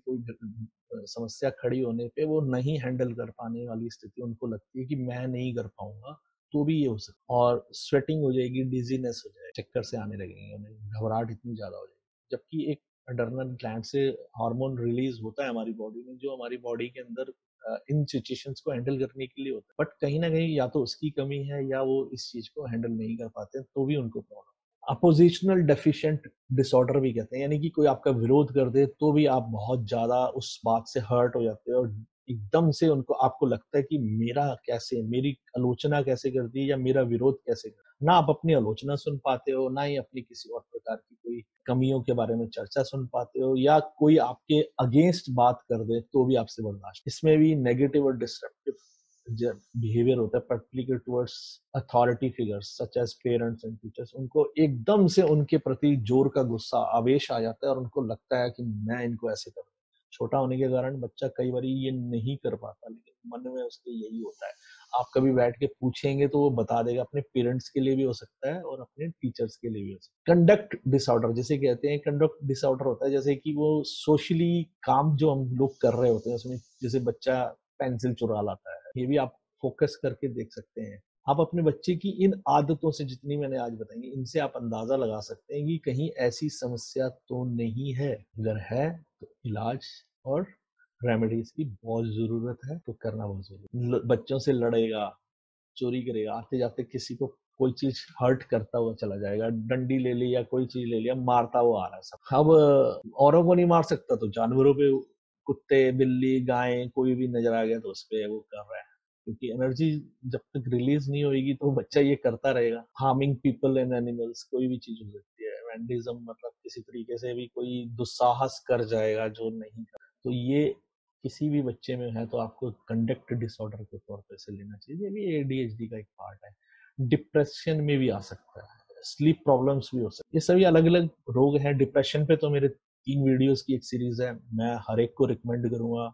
कोई समस्या खड़ी होने पे वो नहीं हैंडल कर पाने वाली स्थिति उनको लगती है कि मैं नहीं कर पाऊंगा, तो भी ये हो सकता है। और स्वेटिंग हो जाएगी, डिजीनेस हो जाएगी, चक्कर से आने लगेंगे उन्हें, घबराहट इतनी ज्यादा हो जाएगी। जबकि एक अडर्नल ग्लैंड से हार्मोन रिलीज होता है हमारी बॉडी में, जो हमारी बॉडी के अंदर इन सिचुएशंस को हैंडल करने के लिए होता है, बट कहीं ना कहीं या तो उसकी कमी है या वो इस चीज को हैंडल नहीं कर पाते, तो भी उनको प्रॉब्लम। अपोजिशनल डेफिशिएंट डिसऑर्डर भी कहते हैं, यानी कि कोई आपका विरोध कर दे तो भी आप बहुत ज्यादा उस बात से हर्ट हो जाते हो और एकदम से उनको आपको लगता है कि मेरा कैसे, मेरी आलोचना कैसे कर दी या मेरा विरोध कैसे कर, ना आप अपनी आलोचना सुन पाते हो ना ही अपनी किसी और प्रकार की कोई कमियों के बारे में चर्चा सुन पाते हो, या कोई आपके अगेंस्ट बात कर दे तो भी आपसे बर्दाश्त। इसमें भी नेगेटिव और डिस्ट्रक्टिव बिहेवियर होता है, particular towards authority figures such as parents and teachers. उनको एकदम से उनके प्रति जोर का गुस्सा आवेश आ जाता है और उनको लगता है कि मैं इनको ऐसे करूँ। छोटा होने के कारण बच्चा कई बार ये नहीं कर पाता, लेकिन मन में उसके यही होता है। आप कभी बैठ के पूछेंगे तो वो बता देगा, अपने पेरेंट्स के लिए भी हो सकता है और अपने टीचर्स के लिए भी हो सकता है। कंडक्ट डिसऑर्डर जिसे कहते हैं, कंडक्ट डिसऑर्डर होता है जैसे कि वो सोशली काम जो हम लोग कर रहे होते हैं उसमें, जैसे बच्चा पेंसिल चुरा लाता है, ये भी आप फोकस करके देख सकते हैं। आप अपने बच्चे की इन आदतों से, जितनी मैंने आज बताई, इनसे आप अंदाजा लगा सकते हैं कि कहीं ऐसी समस्या तो नहीं है। अगर है तो इलाज और रेमेडीज की बहुत जरूरत है, तो करना बहुत जरूरी। बच्चों से लड़ेगा, चोरी करेगा, आते जाते किसी को कोई चीज हर्ट करता हुआ चला जाएगा, डंडी ले ली या कोई चीज ले लिया, मारता हुआ आ रहा है सब। अब औरों को नहीं मार सकता तो जानवरों पे, कुत्ते बिल्ली गाय कोई भी नजर आ गया तो उस पे वो कर रहा है, क्योंकि एनर्जी जब तक रिलीज नहीं होगी तो बच्चा ये करता रहेगा। हार्मिंग पीपल एंड एनिमल्स, कोई भी चीज हो सकती है। वैंडिज्म मतलब किसी तरीके से भी कोई दुस्साहस कर जाएगा जो नहीं कर, तो ये किसी भी बच्चे में है तो आपको कंडक्ट डिसऑर्डर के तौर पर से लेना चाहिए। ये भी एडीएचडी का एक पार्ट है। डिप्रेशन में भी आ सकता है, स्लीप प्रॉब्लम्स भी हो सकती है, ये सभी अलग अलग रोग हैं। डिप्रेशन पे तो मेरे तीन वीडियोस की एक सीरीज है, मैं हर एक को रिकमेंड करूंगा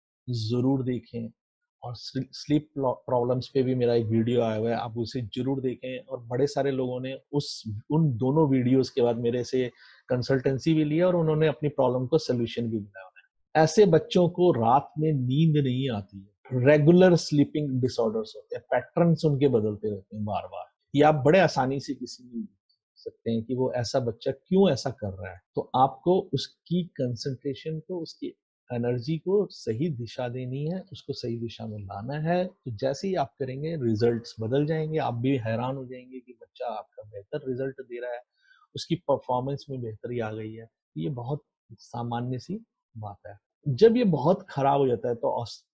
जरूर देखें। और स्लीप प्रॉब्लम्स पे भी मेरा एक वीडियो आया हुआ है, आप उसे जरूर देखें। और बड़े सारे लोगों ने उस उन दोनों वीडियोस के बाद मेरे से कंसल्टेंसी भी लिया और उन्होंने अपनी प्रॉब्लम को सोल्यूशन भी दिया। ऐसे बच्चों को रात में नींद नहीं आती है, रेगुलर स्लीपिंग डिसऑर्डर्स होते हैं, पैटर्न्स उनके बदलते रहते हैं बार बार। ये आप बड़े आसानी से किसी में सकते हैं कि वो ऐसा बच्चा क्यों ऐसा कर रहा है। तो आपको उसकी कंसंट्रेशन को, उसकी एनर्जी को सही दिशा देनी है, उसको सही दिशा में लाना है। तो जैसे ही आप करेंगे रिजल्ट्स बदल जाएंगे, आप भी हैरान हो जाएंगे कि बच्चा आपका बेहतर रिजल्ट दे रहा है, उसकी परफॉर्मेंस में बेहतरी आ गई है। ये बहुत सामान्य सी बात है। जब ये बहुत खराब हो जाता है तो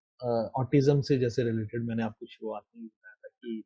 ऑटिज्म से जैसे रिलेटेड मैंने आपको शुरुआत में बताया था कि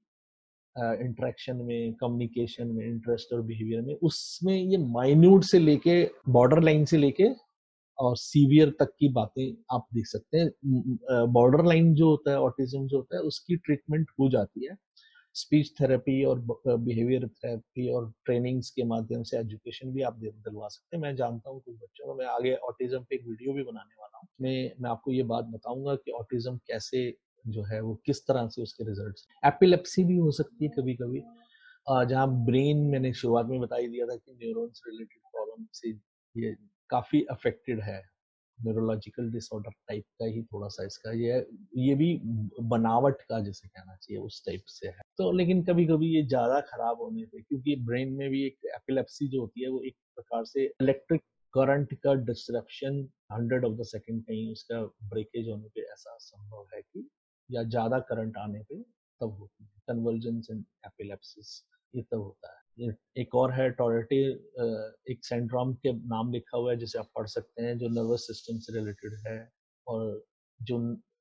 इंटरेक्शन में, कम्युनिकेशन में, इंटरेस्ट और बिहेवियर में, उसमें ये माइन्यूट से लेके बॉर्डर लाइन से लेके और सीवियर तक की बातें आप देख सकते हैं। बॉर्डर लाइन जो होता है, ऑटिज्म जो होता है, उसकी ट्रीटमेंट हो जाती है स्पीच थेरेपी और बिहेवियर थेरेपी और ट्रेनिंग्स के माध्यम से। एजुकेशन भी आप दिलवा सकते हैं। मैं जानता हूँ कुछ बच्चों को, मैं आगे ऑटिज्म पे एक वीडियो भी बनाने वाला हूँ, मैं मैं आपको ये बात बताऊंगा कि ऑटिज्म कैसे जो है वो किस तरह से उसके रिजल्ट्स। एपिलेप्सी भी हो सकती है कभी कभी, जहाँ ब्रेन, मैंने शुरुआत में बता ही दिया था कि न्यूरॉन्स रिलेटेड प्रॉब्लम से ये काफी अफेक्टेड है। न्यूरोलॉजिकल डिसऑर्डर टाइप का ही थोड़ा सा इसका ये है, ये भी बनावट का जैसे कहना चाहिए उस टाइप से है। तो लेकिन कभी कभी ये ज्यादा खराब होने पे, क्योंकि ब्रेन में भी एक एपिलेप्सी जो होती है वो एक प्रकार से इलेक्ट्रिक करंट का disruption hundred of the second कहीं उसका ब्रेकेज होने पे ऐसा संभव है कि, या ज्यादा करंट आने पे तब होती है कन्वर्जेंस एंड एपिलेप्सिस, ये तब होता है। एक और है टोरेटे, एक सिंड्रोम के नाम लिखा हुआ है जिसे आप पढ़ सकते हैं, जो नर्वस सिस्टम से रिलेटेड है और जो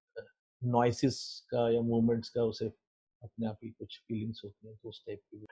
नॉइसेस का या मूवमेंट्स का उसे अपने आप ही कुछ फीलिंग्स होती हैं, तो उस टाइप की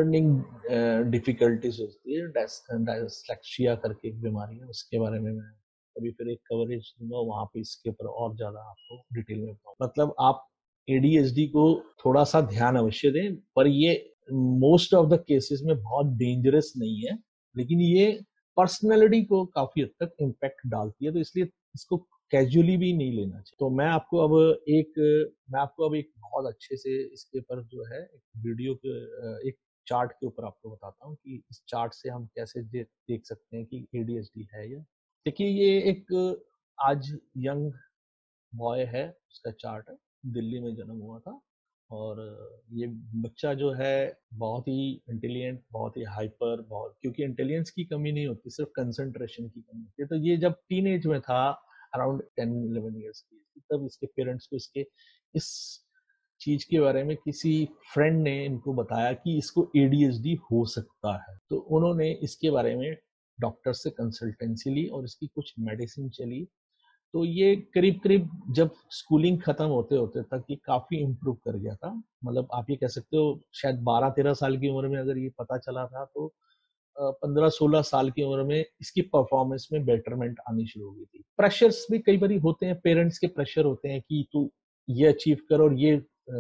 लर्निंग डिफिकल्टीज होती है। डायस्लेक्सिया करके एक बीमारी है, उसके बारे में मैं अभी फिर एक कवरेज दूंगा वहां पे, इसके ऊपर और ज्यादा आपको डिटेल में बताऊंगा। मतलब आप एडीएचडी को थोड़ा सा ध्यान अवश्य दें, पर ये मोस्ट ऑफ द केसेस में बहुत डेंजरस नहीं है, लेकिन ये पर्सनैलिटी को काफी हद तक इम्पैक्ट डालती है, तो इसलिए इसको कैजुअली भी नहीं लेना चाहिए। तो मैं आपको अब एक मैं आपको अब एक बहुत अच्छे से इसके ऊपर जो है एक वीडियो के एक चार्ट के ऊपर आपको बताता हूँ कि इस चार्ट से हम कैसे दे, देख सकते हैं कि एडीएचडी है या। देखिए ये एक आज यंग बॉय है, उसका चार्ट है, दिल्ली में जन्म हुआ था, और ये बच्चा जो है बहुत ही इंटेलिजेंट, बहुत ही हाइपर, बहुत, क्योंकि इंटेलिजेंस की कमी नहीं होती, सिर्फ कंसंट्रेशन की कमी होती है। तो ये जब टीन एज में था, अराउंड टेन इलेवन ईयर्स की, तब इसके पेरेंट्स को इसके इस चीज के बारे में किसी फ्रेंड ने इनको बताया कि इसको एडीएचडी हो सकता है। तो उन्होंने इसके बारे में डॉक्टर से कंसल्टेंसी ली और इसकी कुछ मेडिसिन चली। तो ये करीब करीब जब स्कूलिंग खत्म होते होते तक ये काफी इम्प्रूव कर गया था। मतलब आप ये कह सकते हो शायद बारह तेरह साल की उम्र में अगर ये पता चला था, तो पंद्रह सोलह साल की उम्र में इसकी परफॉर्मेंस में बेटरमेंट आनी शुरू हो गई थी। प्रेशर्स भी कई बार होते हैं, पेरेंट्स के प्रेशर होते हैं कि तू ये अचीव कर और ये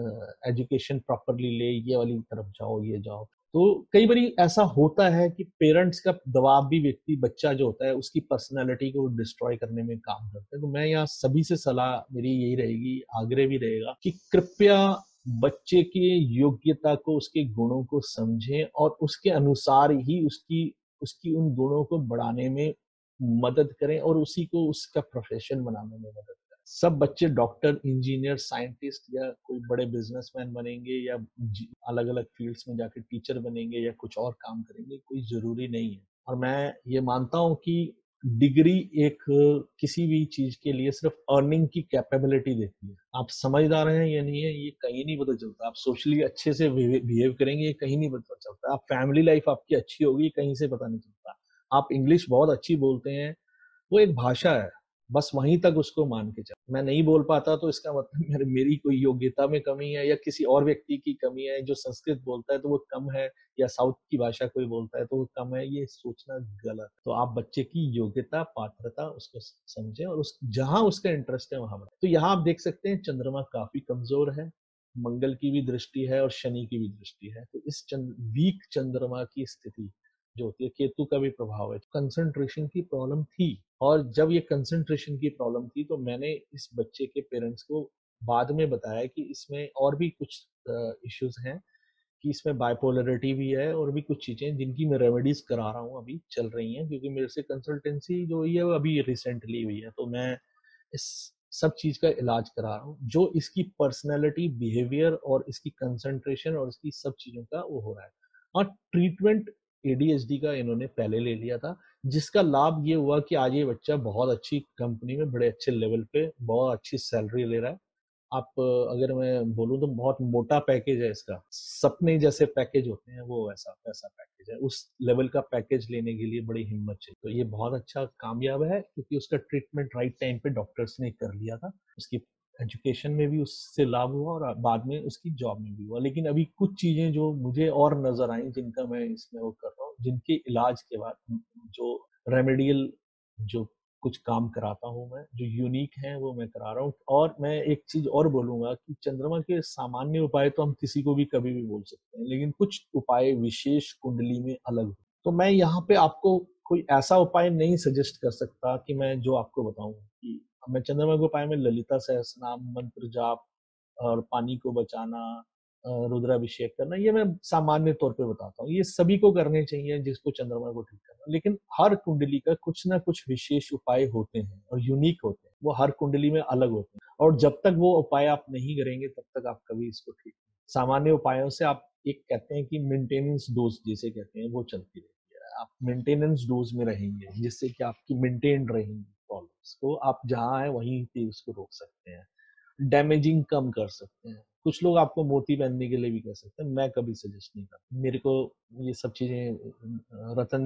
एजुकेशन प्रॉपरली ले, ये वाली तरफ जाओ, ये जाओ। तो कई बार ऐसा होता है कि पेरेंट्स का दबाव भी व्यक्ति, बच्चा जो होता है, उसकी पर्सनालिटी को डिस्ट्रॉय करने में काम करता है। तो मैं यहाँ सभी से सलाह मेरी यही रहेगी, आग्रह भी रहेगा कि कृपया बच्चे की योग्यता को, उसके गुणों को समझें और उसके अनुसार ही उसकी उसकी उन गुणों को बढ़ाने में मदद करें और उसी को उसका प्रोफेशन बनाने में मदद करें। सब बच्चे डॉक्टर, इंजीनियर, साइंटिस्ट या कोई बड़े बिजनेसमैन बनेंगे या अलग अलग फील्ड्स में जाकर टीचर बनेंगे या कुछ और काम करेंगे, कोई जरूरी नहीं है। और मैं ये मानता हूँ कि डिग्री एक किसी भी चीज के लिए सिर्फ अर्निंग की कैपेबिलिटी देती है। आप समझदार हैं या नहीं है ये कहीं नहीं पता चलता। आप सोशली अच्छे से बिहेव करेंगे ये कहीं नहीं पता चलता। आप फैमिली लाइफ आपकी अच्छी होगी कहीं से पता नहीं चलता। आप इंग्लिश बहुत अच्छी बोलते हैं, वो एक भाषा है, बस वहीं तक उसको मान के चल। मैं नहीं बोल पाता तो इसका मतलब मेरे मेरी कोई योग्यता में कमी है या किसी और व्यक्ति की कमी है। जो संस्कृत बोलता है तो वो कम है, या साउथ की भाषा कोई बोलता है तो वो कम है, ये सोचना गलत। तो आप बच्चे की योग्यता, पात्रता उसको समझें और उस जहां उसका इंटरेस्ट है वहां बढ़ाएं। तो यहाँ आप देख सकते हैं चंद्रमा काफी कमजोर है, मंगल की भी दृष्टि है और शनि की भी दृष्टि है। तो इस चंद, वीक चंद्रमा की स्थिति जो होती है, केतु का भी प्रभाव है, कंसंट्रेशन की प्रॉब्लम थी। और जब ये कंसंट्रेशन की प्रॉब्लम थी तो मैंने इस बच्चे के पेरेंट्स को बाद में बताया कि इसमें और भी कुछ इश्यूज हैं, कि इसमें बाइपोलरिटी भी है और भी कुछ चीजें जिनकी मैं रेमेडीज करा रहा हूँ, अभी चल रही हैं, क्योंकि मेरे से कंसल्टेंसी जो हुई है वो अभी रिसेंटली हुई है। तो मैं इस सब चीज का इलाज करा रहा हूँ, जो इसकी पर्सनैलिटी, बिहेवियर और इसकी कंसंट्रेशन और इसकी सब चीजों का वो हो रहा है। और ट्रीटमेंट एडीएचडी का इन्होंने पहले ले लिया था, जिसका लाभ ये हुआ कि आज ये बच्चा बहुत अच्छी कंपनी में, बड़े अच्छे लेवल पे बहुत अच्छी सैलरी ले रहा है। आप अगर मैं बोलूँ तो बहुत मोटा पैकेज है इसका, सपने जैसे पैकेज होते हैं वो वैसा वैसा पैकेज है। उस लेवल का पैकेज लेने के लिए बड़ी हिम्मत चाहिए। तो ये बहुत अच्छा कामयाब है क्योंकि उसका ट्रीटमेंट राइट टाइम पे डॉक्टर्स ने कर लिया था। उसकी एजुकेशन में भी उससे लाभ हुआ और बाद में उसकी जॉब में भी हुआ। लेकिन अभी कुछ चीजें जो मुझे और नजर आई, जिनका मैं इसमें वो कर रहा हूँ, जिनके इलाज के बाद जो रेमेडियल जो कुछ काम कराता हूँ मैं, जो यूनिक है वो मैं करा रहा हूँ। और मैं एक चीज़ और बोलूँगा कि चंद्रमा के सामान्य उपाय तो हम किसी को भी कभी भी बोल सकते हैं, लेकिन कुछ उपाय विशेष कुंडली में अलग। तो मैं यहाँ पे आपको कोई ऐसा उपाय नहीं सजेस्ट कर सकता कि मैं जो आपको बताऊँ कि मैं चंद्रमा के उपाय में ललिता सहस्त्रनाम, मंत्र जाप और पानी को बचाना, अ, रुद्राभिषेक करना, ये मैं सामान्य तौर पे बताता हूँ। ये सभी को करने चाहिए जिसको चंद्रमा को ठीक करना। लेकिन हर कुंडली का कुछ ना कुछ विशेष उपाय होते हैं और यूनिक होते हैं। वो हर कुंडली में अलग होते हैं और जब तक वो उपाय आप नहीं करेंगे तब तक आप कभी इसको ठीक नहीं। सामान्य उपायों से आप एक कहते हैं कि मेंटेनेंस डोज जिसे कहते हैं वो चलती रहती है। आप मेंटेनेंस डोज में रहेंगे जिससे कि आपकी मेंटेन रहेंगी प्रॉब्लम्स को, आप जहाँ हैं वहीं पे उसको रोक सकते हैं। डैमेजिंग कम कर सकते हैं। कुछ लोग आपको मोती पहनने के लिए भी कह सकते हैं, मैं कभी सजेस्ट नहीं करता। मेरे को ये सब चीज़ें अ, रतन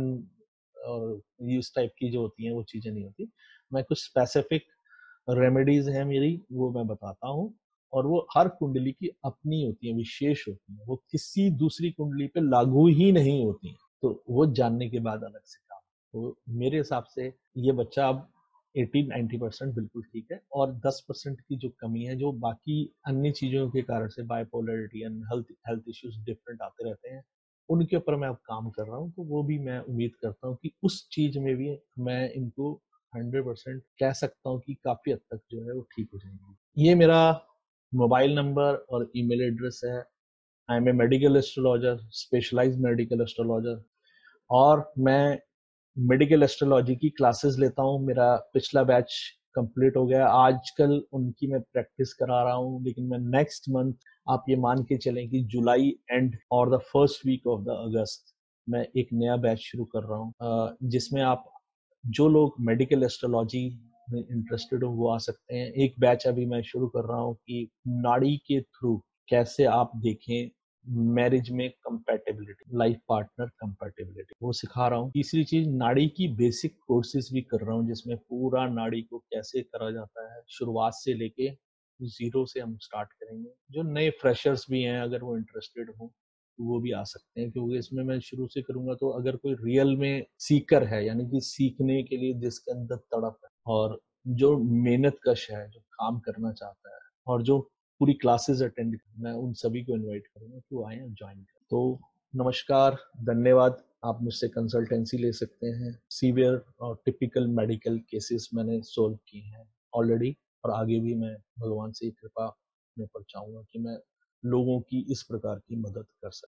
और इस टाइप की जो होती हैं वो चीज़ें नहीं होती। मैं कुछ स्पेसिफिक रेमेडीज़ हैं मेरी, वो मैं बताता हूँ और वो हर कुंडली की अपनी होती हैं, विशेष होती हैं। वो किसी दूसरी कुंडली पे लागू ही नहीं होती हैं। तो वो जानने के बाद अलग से काम। तो मेरे हिसाब से ये बच्चा अब अस्सी नब्बे परसेंट बिल्कुल ठीक है और दस परसेंट की जो कमी है, जो बाकी अन्य चीज़ों के कारण से bipolarity and health health issues different आते रहते हैं, उनके ऊपर मैं अब काम कर रहा हूँ। तो वो भी मैं उम्मीद करता हूँ कि उस चीज़ में भी मैं इनको हंड्रेड परसेंट कह सकता हूँ कि काफ़ी हद तक जो है वो ठीक हो जाएंगी। ये मेरा मोबाइल नंबर और ईमेल एड्रेस है। I am a medical astrologer, specialised medical astrologer, और मैं मेडिकल एस्ट्रोलॉजी की क्लासेस लेता हूँ। मेरा पिछला बैच कंप्लीट हो गया। आजकल उनकी मैं प्रैक्टिस करा रहा हूँ, लेकिन मैं नेक्स्ट मंथ, आप ये मान के चलें कि जुलाई एंड और the first week of the August मैं एक नया बैच शुरू कर रहा हूँ, अ, जिसमें आप जो लोग मेडिकल एस्ट्रोलॉजी में इंटरेस्टेड हो वो आ सकते हैं। एक बैच अभी मैं शुरू कर रहा हूँ कि नाड़ी के थ्रू कैसे आप देखें मैरिज में कंपैटिबिलिटी, लाइफ पार्टनर कंपैटिबिलिटी, वो सिखा रहा हूँ। तीसरी चीज, नाड़ी की बेसिक कोर्सेज भी कर रहा हूँ जिसमें पूरा नाड़ी को कैसे करा जाता है शुरुआत से लेके जीरो से हम स्टार्ट करेंगे। जो नए फ्रेशर्स भी हैं अगर वो इंटरेस्टेड हो तो वो भी आ सकते हैं, क्योंकि इसमें मैं शुरू से करूंगा। तो अगर कोई रियल में सीकर है, यानी कि सीखने के लिए जिसके अंदर तड़प है और जो मेहनत कश है, जो काम करना चाहता है और जो पूरी क्लासेस अटेंड, मैं उन सभी को इनवाइट करूंगा कि वो आए और ज्वाइन करें। तो नमस्कार, धन्यवाद। आप मुझसे कंसल्टेंसी ले सकते हैं। सीवियर और टिपिकल मेडिकल केसेस मैंने सोल्व किए हैं ऑलरेडी, और आगे भी मैं भगवान से कृपा में पर चाहूंगा कि मैं लोगों की इस प्रकार की मदद कर सकूं।